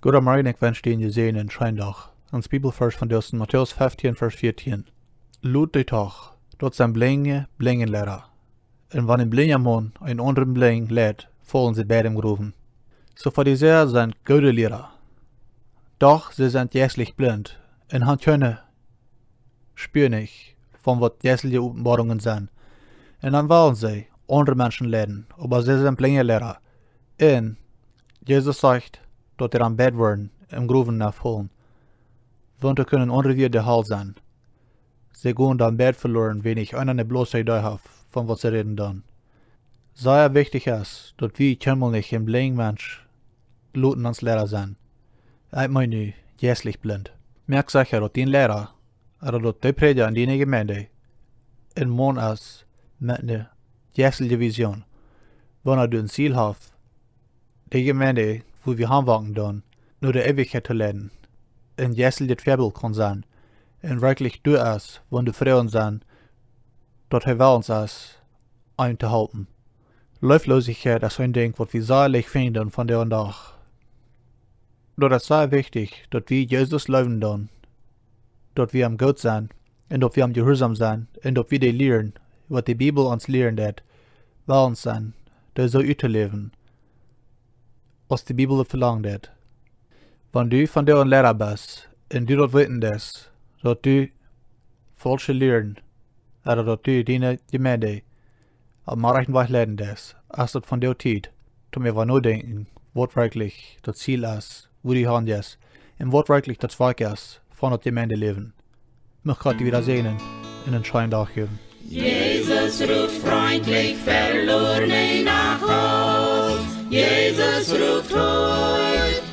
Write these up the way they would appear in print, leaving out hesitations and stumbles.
Goede morgen, ik wens je gesehen in Scheindag. Ons Bibelvers van dus Matthäus 15, vers 14. Loot de toch, dat zijn blinge leraar. En wanneer een blinde man een andere bling leidt, vallen ze beide groeven. So Farisäa zijn goede leraar. Doch ze zijn jässlich blind en han kunnen spüren van wat jässliche openbaringen zijn. En dan wollen ze andere mensen leiden, aber ze zijn blinde leraar. En Jesus zegt dat aan bed worden en groeven naar vallen. Want er kunnen andere weer de hal zijn. Ze gaan dan bed verloren, wenig eine bloße idee heeft van wat ze reden dan. Sehr wichtig ist, dat wir kennelijk een blind mens laten ons leraar zijn. Ik meen nu, jässlich blind. Merk sicher dat die leraar, oder dat de prediger in die gemeinde, een man is met een jässliche vision. Wanneer du een ziel hebt, die gemeinde, wo wir aanwaken dan, nur de eeuwigheid te leiden, een jässliches Vorbild kan zijn, en wirklich du is, wanneer de vrouwen zijn, dat hij wel ons is, een te helpen. Leuflosigkeit ist ein Ding, was wir säuerlich finden von der Dag. Dort ist sehr wichtig, dass wir Jesus leben dann, dass wir am Gott sein, und dass wir am Gehorsam sein, und dass wir die lehren, was die Bibel uns lehren hat, weil uns sein, da so leben, was die Bibel verlangt hat. Wenn du von der Lehrer bist, und du dort wissen dass du falsche lehren, oder dass du deine Gemeinde am rechten Weg leiden das, als das von der Zeit, tun wir nur denken, was wirklich das Ziel ist, wo die Hand ist, und was wirklich das Zweck ist, von das Gemeinde leben. Mich Gott wieder sehen in den Scheintag geben. Jesus ruft freundlich Verlorene nach Haus. Jesus ruft heut,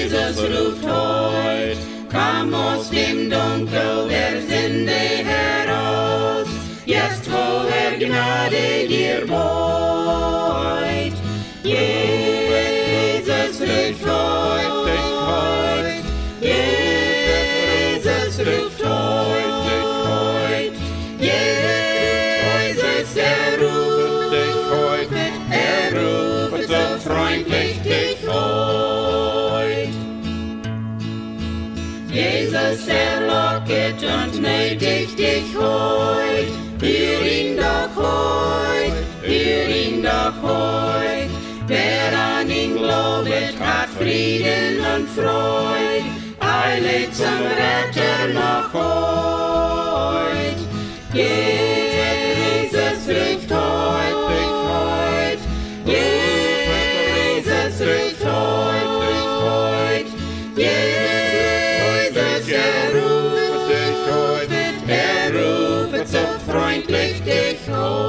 komm aus dem Dunkel der Sünde heraus. Jetzt voller Gnade dir beut. Jesus ruft heut, Jesus ruft heut, Jesus er ruft so freundlich dich heut. Jesus erlocket und nötigt dich heut. Hör ihn doch heut, wer an ihn glaubet, hat Frieden und Freud, eilet zum Retter noch heut. Jesus ruft heut, Jesus ruft heut, Jesus er ruft so freundlich dich heut.